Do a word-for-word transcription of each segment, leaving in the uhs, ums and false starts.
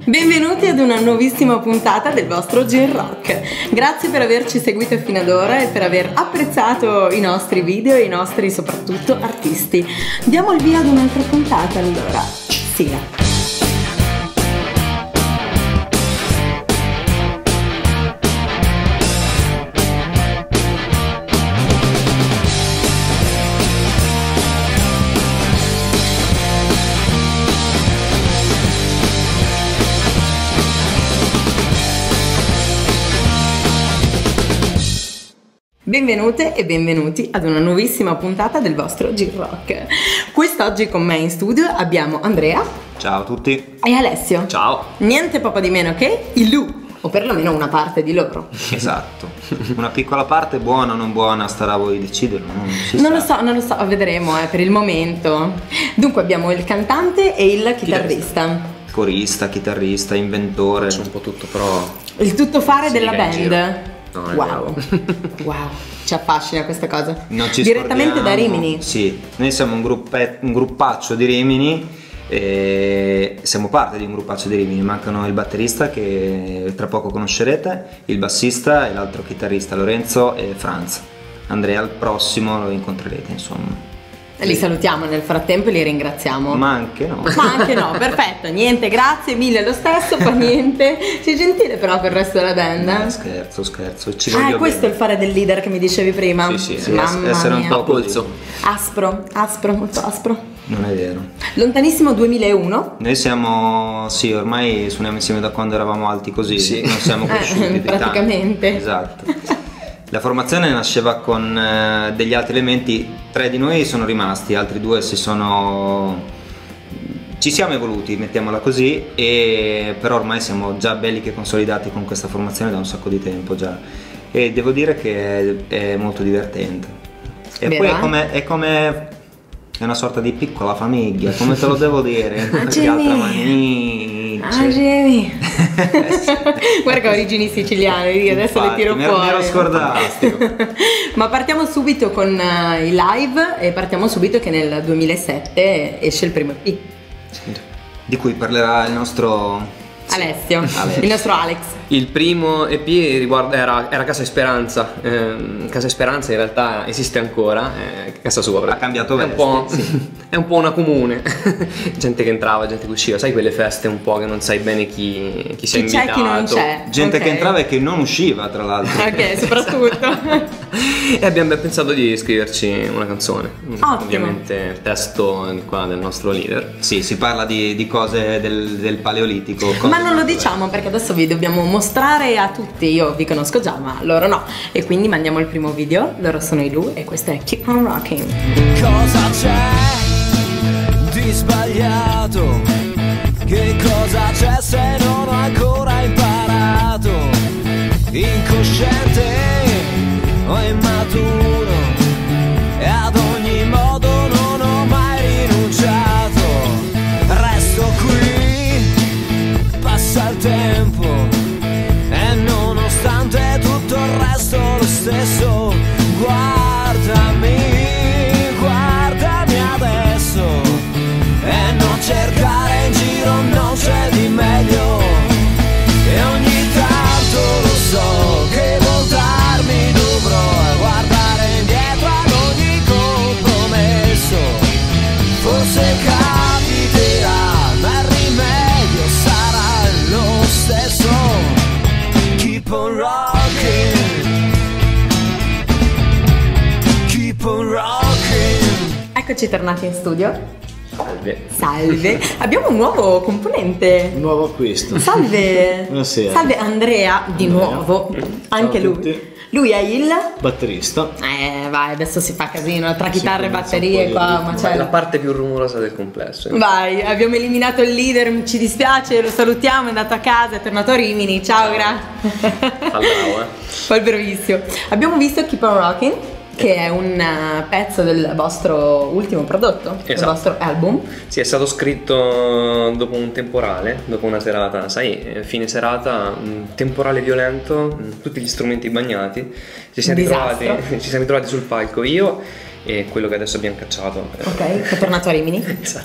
Benvenuti ad una nuovissima puntata del vostro Gin Rock. Grazie per averci seguito fino ad ora e per aver apprezzato i nostri video e i nostri soprattutto artisti. Diamo il via ad un'altra puntata allora. Sigla. Benvenute e benvenuti ad una nuovissima puntata del vostro Gin Rock. Quest'oggi con me in studio abbiamo Andrea. Ciao a tutti. E Alessio. Ciao. Niente poco di meno che il Lu, o perlomeno una parte di loro. Esatto. Una piccola parte, buona o non buona, starà a voi deciderlo. Non, si non sa. lo so, non lo so, vedremo eh, per il momento. Dunque abbiamo il cantante e il chitarrista. Corista, chitarrista, inventore. C'è un po' tutto, però Il tuttofare Si della liga in band. No, non è Wow. Wow, ci affascina questa cosa. Non ci Direttamente da scordiamo. Rimini. Sì, noi siamo un, gruppe, un gruppaccio di Rimini. E siamo parte di un gruppaccio di Rimini. Mancano il batterista che tra poco conoscerete, il bassista e l'altro chitarrista Lorenzo e Franz. Andrea al prossimo lo incontrerete, insomma. Li salutiamo nel frattempo e li ringraziamo. Ma anche no. Ma anche no, perfetto, niente, grazie mille lo stesso, fa niente. Sei gentile però con il resto della band. Eh, Eh? scherzo, scherzo. Ci Ah, voglio è questo bene. il fare del leader che mi dicevi prima? Sì, sì, sì, Mamma essere un mia. po' a polso. Aspro, aspro, molto aspro. Non è vero. Lontanissimo duemilauno. Noi siamo, sì, ormai suoniamo insieme da quando eravamo alti così, Sì. non siamo cresciuti Eh, di tanto. praticamente. Esatto. La formazione nasceva con eh, degli altri elementi, tre di noi sono rimasti, altri due si sono... ci siamo evoluti, mettiamola così, e però ormai siamo già belli che consolidati con questa formazione da un sacco di tempo già, e devo dire che è, è molto divertente. E Vero, poi è eh? come, è come... è una sorta di piccola famiglia, come te lo devo dire? In qualche Jamie. altra maniera. Ah, Jamie. Guarda che ho origini siciliane, io adesso le Infatti, tiro mi ero- fuori. mi ero scordato. Ma partiamo subito con eh, i live e partiamo subito che nel duemilasette esce il primo E P. Di cui parlerà il nostro Alessio, Alessio. il nostro Alex. Il primo E P riguarda, era, era Casa Speranza. Ehm, Casa Speranza in realtà esiste ancora, è casa sua. Ha cambiato è un, po', vesti, sì. è un po' una comune. Gente che entrava, gente che usciva. Sai quelle feste un po' che non sai bene chi, chi sia Chi c'è, invitato. chi non c'è. gente Ok. che entrava e che non usciva, tra l'altro. Ok, soprattutto. E abbiamo ben pensato di scriverci una canzone. Ottimo. Ovviamente il testo è qua del nostro leader. Sì, si parla di, di cose del, del paleolitico. cose Ma non lo molto diciamo perché adesso vi dobbiamo mostrare a tutti. Io vi conosco già, ma loro no. E quindi mandiamo il primo video. Loro sono i Lu e questo è Keep on Rocking. Cosa c'è di sbagliato? Che cosa c'è se non ho ancora imparato? Incosciente o immaturo, e ad ogni modo non ho mai rinunciato. Resto qui, passa il tempo, e nonostante tutto il resto lo stesso. Guardami, guardami adesso, e non cercare in giro, non c'è di meglio. E ogni tanto lo so che voltarmi dovrò, e guardare indietro ad ogni compromesso. Forse capiterà, ma il rimedio sarà lo stesso. Keep on rocking, keep on rocking. Eccoci tornati in studio. Salve. Salve. Abbiamo un nuovo componente. Un nuovo acquisto. Salve. Buonasera. Salve Andrea, di nuovo. Anche a lui. tutti. Lui è il... Batterista. Eh, vai, adesso si fa casino. Tra Si chitarre e comincia un batterie po' qua, di ma ritmo. È c'è... la parte più rumorosa del complesso. Vai, abbiamo eliminato il leader, ci dispiace, lo salutiamo, è andato a casa, è tornato a Rimini. Ciao, grazie. Fa bravo, eh. Poi bravissimo. Abbiamo visto Keep on Rocking, che è un eh, pezzo del vostro ultimo prodotto, del Esatto. vostro album. Sì, è stato scritto dopo un temporale, dopo una serata, sai, eh, fine serata, un temporale violento, mh, tutti gli strumenti bagnati. Ci siamo, ritrovati, Disastro. ci siamo ritrovati sul palco io e quello che adesso abbiamo cacciato. Ok, è tornato a Rimini. Esatto.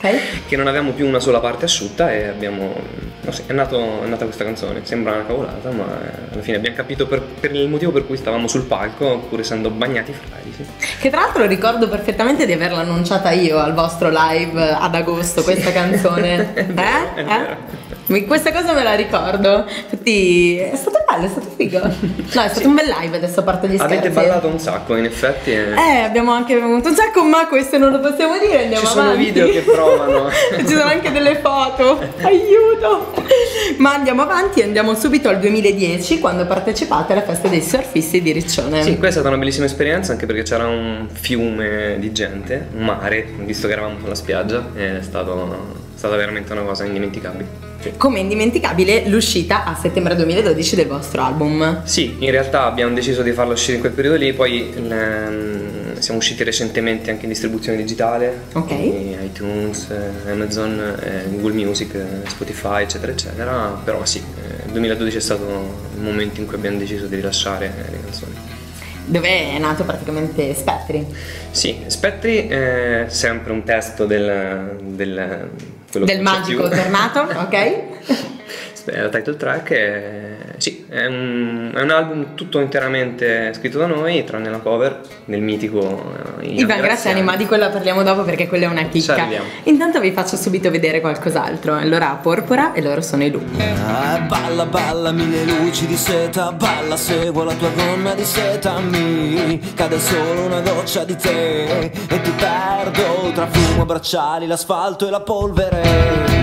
Ok. che non avevamo più una sola parte asciutta e abbiamo, no, sì, è, nato, è nata questa canzone. Sembra una cavolata, ma alla fine abbiamo capito per, per il motivo per cui stavamo sul palco, pur essendo bagnati fradici. Che tra l'altro ricordo perfettamente di averla annunciata io al vostro live ad agosto, questa canzone. È vero, eh? è vero. eh? Questa cosa me la ricordo. Infatti è stato bello, è stato figo. No, è stato Sì. un bel live, adesso a parte gli scherzi. Avete ballato un sacco, in effetti. E... Eh, abbiamo anche avuto un sacco, ma questo non lo possiamo dire, andiamo Ci sono avanti. video che provano. Ci sono anche delle foto. Aiuto! Ma andiamo avanti e andiamo subito al duemiladieci, quando partecipate alla festa dei surfisti di Riccione. Sì, questa è stata una bellissima esperienza, anche perché c'era un fiume di gente, un mare, visto che eravamo sulla spiaggia, è stato, è stata veramente una cosa indimenticabile. Sì. Come indimenticabile l'uscita a settembre duemiladodici del vostro album. Sì, in realtà abbiamo deciso di farlo uscire in quel periodo lì, poi ehm, siamo usciti recentemente anche in distribuzione digitale, Ok. quindi iTunes, eh, Amazon, eh, Google Music, eh, Spotify, eccetera, eccetera. Però sì, eh, il duemiladodici è stato il momento in cui abbiamo deciso di rilasciare eh, le canzoni. Dove è nato praticamente Spettri. Sì, Spettri è sempre un testo del, del, quello Del che non c'è magico più. tornato, ok? La title track è, sì, è un, è un album tutto interamente scritto da noi, tranne la cover del mitico eh, Ivan Graziani, ma di quella parliamo dopo perché quella è una Ci chicca. arriviamo. Intanto vi faccio subito vedere qualcos'altro. Allora Porpora e loro sono i Lu. Ah, balla, balla, mille luci di seta, balla, seguo la tua gonna di seta, mi cade solo una goccia di te e ti perdo tra fumo, bracciali, l'asfalto e la polvere.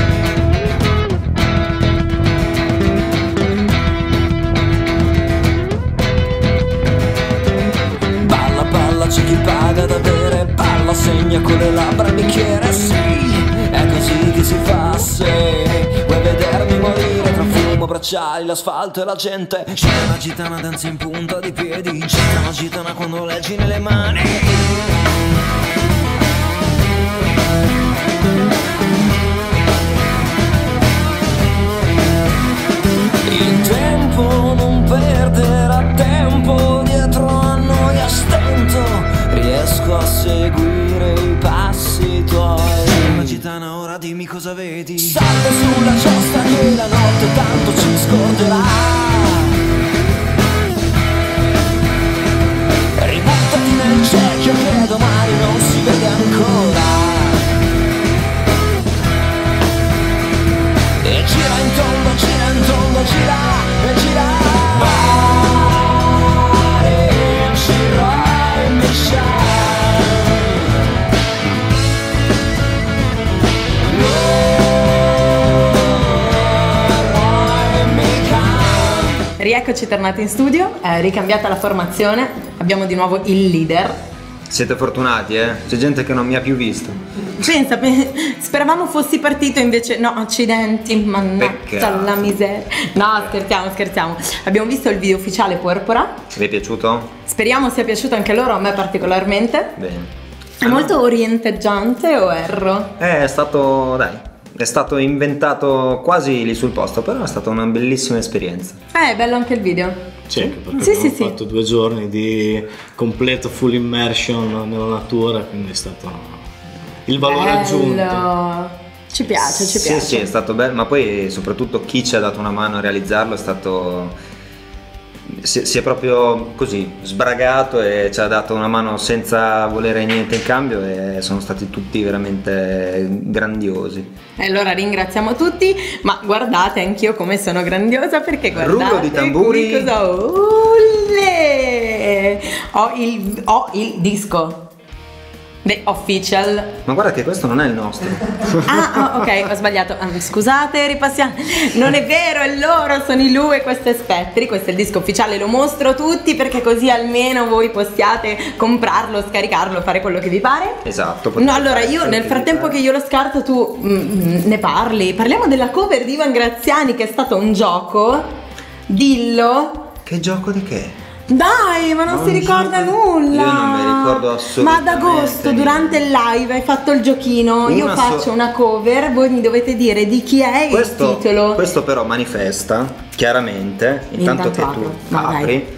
Balla, balla, c'è chi paga da bere, balla, segna con le labbra il bicchiere, sì, è così che si fa se vuoi vedermi morire tra fumo, bracciali, l'asfalto e la gente. Gitana, gitana, danza in punta di piedi, gitana, gitana quando leggi nelle mani. Il tempo non perderà tempo dietro a noi a stento, riesco a seguire i passi tuoi. Gitana, gitana, ora dimmi cosa vedi. Salta sulla giostra che la notte tanto ci scorgerà. Ributtati nel cerchio che domani non si vede ancora. E gira in tondo, gira in tondo, gira e gira. Body, she ride me shine. Ride me come. Rieccoci tornati in studio, è ricambiata la formazione, abbiamo di nuovo il leader. Siete fortunati, eh? C'è gente che non mi ha più visto. Pensa, pe- speravamo fossi partito, invece no, accidenti, mannaggia Peccato. la miseria. No, scherziamo, scherziamo. Abbiamo visto il video ufficiale Porpora, Vi è piaciuto? speriamo sia piaciuto anche loro, a me particolarmente. Bene. È molto orienteggiante o erro? Eh, È stato, dai, è stato inventato quasi lì sul posto, però è stata una bellissima esperienza. Eh, è bello anche il video. Sì, anche perché Sì, abbiamo sì, sì. fatto due giorni di completo full immersion nella natura, quindi è stato il valore aggiunto. Bello. Ci piace, ci Sì, piace. sì, è stato bello, ma poi soprattutto chi ci ha dato una mano a realizzarlo è stato... Si, si è proprio così sbragato e ci ha dato una mano senza volere niente in cambio e sono stati tutti veramente grandiosi. E allora ringraziamo tutti, ma guardate anch'io come sono grandiosa perché guardate Rullo di tamburi. qui cosa ho. Ulle! Ho il, ho il disco The Official. Ma guarda che questo non è il nostro. Ah, ah, ok, ho sbagliato. Ah, scusate, ripassiamo. Non è vero, è loro, sono i Lu e questo è Spettri. Questo è il disco ufficiale, lo mostro a tutti perché così almeno voi possiate comprarlo, scaricarlo, fare quello che vi pare. Esatto. No, allora io quello nel vi frattempo pare. che io lo scarto tu mm, ne parli. Parliamo della cover di Ivan Graziani che è stato un gioco. Dillo. Che gioco di che? Dai, ma non, Non si ricorda gioco- nulla. io non mi ricordo assolutamente Ma ad agosto, niente. durante il live, hai fatto il giochino. Io Una faccio so- una cover, voi mi dovete dire di chi è Questo, il titolo. questo però manifesta chiaramente, intanto Intanto che tu apro. Ma dai. apri,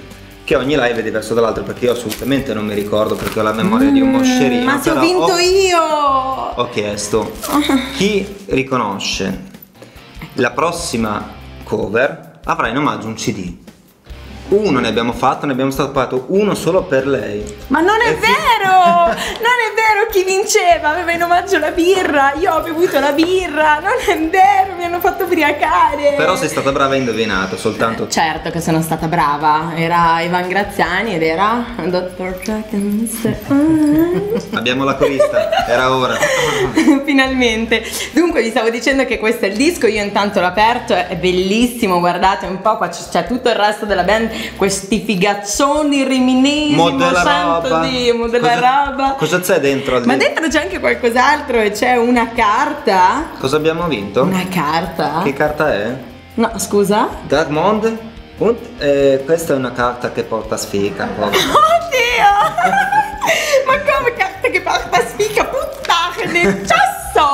che ogni live è diverso dall'altro, perché io assolutamente non mi ricordo, perché ho la memoria di un moscerino. Ma se ho però vinto ho, io! ho chiesto chi riconosce la prossima cover avrà in omaggio un C D. Uno ne abbiamo fatto, ne abbiamo stappato uno solo per lei. Ma non è E fi- vero! Non è vero, chi vinceva aveva in omaggio la birra, io ho bevuto la birra, non è vero, mi hanno fatto ubriacare. Però sei stata brava e indovinato, soltanto Certo che sono stata brava, era Ivan Graziani ed era dottor Jack and mister Hyde. abbiamo la corista, era ora. Finalmente. Dunque vi stavo dicendo che questo è il disco, io intanto l'ho aperto, è bellissimo, guardate un po', qua c'è tutto il resto della band, questi figazzoni riminesi, Modella santo roba. Dio, modella Cosa- roba. Cosa c'è dentro? al Ma di- dentro c'è anche qualcos'altro e c'è una carta. Cosa abbiamo vinto? Una carta? Che carta è? No, scusa. Darkmond? Und, eh, questa è una carta che porta sfiga. povera. Oddio! Ma come carta che porta sfiga? Puttane, ciasso!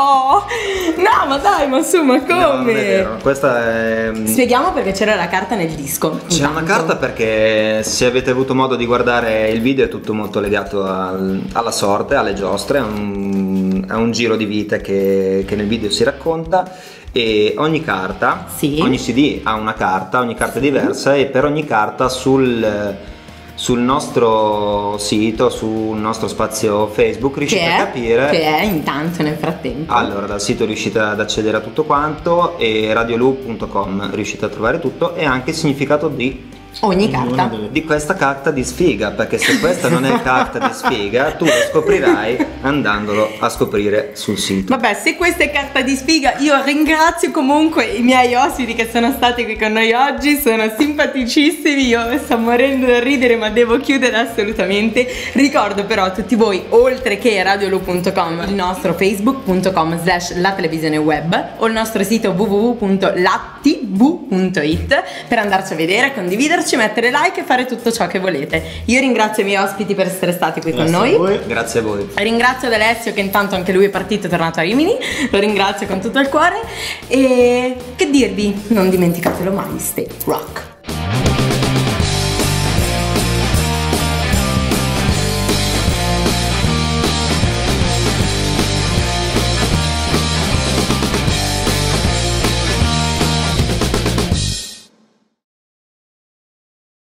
No, ma dai, ma su, ma come? No, non è vero. Questa è. Spieghiamo perché c'era la carta nel disco. C'è una intanto. carta perché se avete avuto modo di guardare il video è tutto molto legato al- alla sorte, alle giostre, a un, a un giro di vite che, che nel video si racconta, e ogni carta, Sì. ogni C D ha una carta, ogni carta è diversa, e per ogni carta sul, sul nostro sito, sul nostro spazio Facebook riuscite Che a è, capire. che è intanto nel frattempo. Allora, dal sito riuscite ad accedere a tutto quanto, e radioloop punto com riuscite a trovare tutto, e anche il significato di, Ogni Ognuna carta. delle- di questa carta di sfiga, perché se questa non è carta di sfiga tu lo scoprirai andandolo a scoprire sul sito. Vabbè, se questa è carta di sfiga, io ringrazio comunque i miei ospiti che sono stati qui con noi oggi, sono simpaticissimi, io sto morendo da ridere ma devo chiudere assolutamente. Ricordo però a tutti voi, oltre che radioloop punto com, il nostro facebook punto com slash la televisione web o il nostro sito w w w punto la t v punto it per andarci a vedere, condividerci, mettere like e fare tutto ciò che volete. Io ringrazio i miei ospiti per essere stati qui Grazie con a noi. voi. Grazie a voi. Ringrazio Ad Alessio che intanto anche lui è partito, è tornato a Rimini, lo ringrazio con tutto il cuore, e che dirvi, non dimenticatelo mai, stay rock.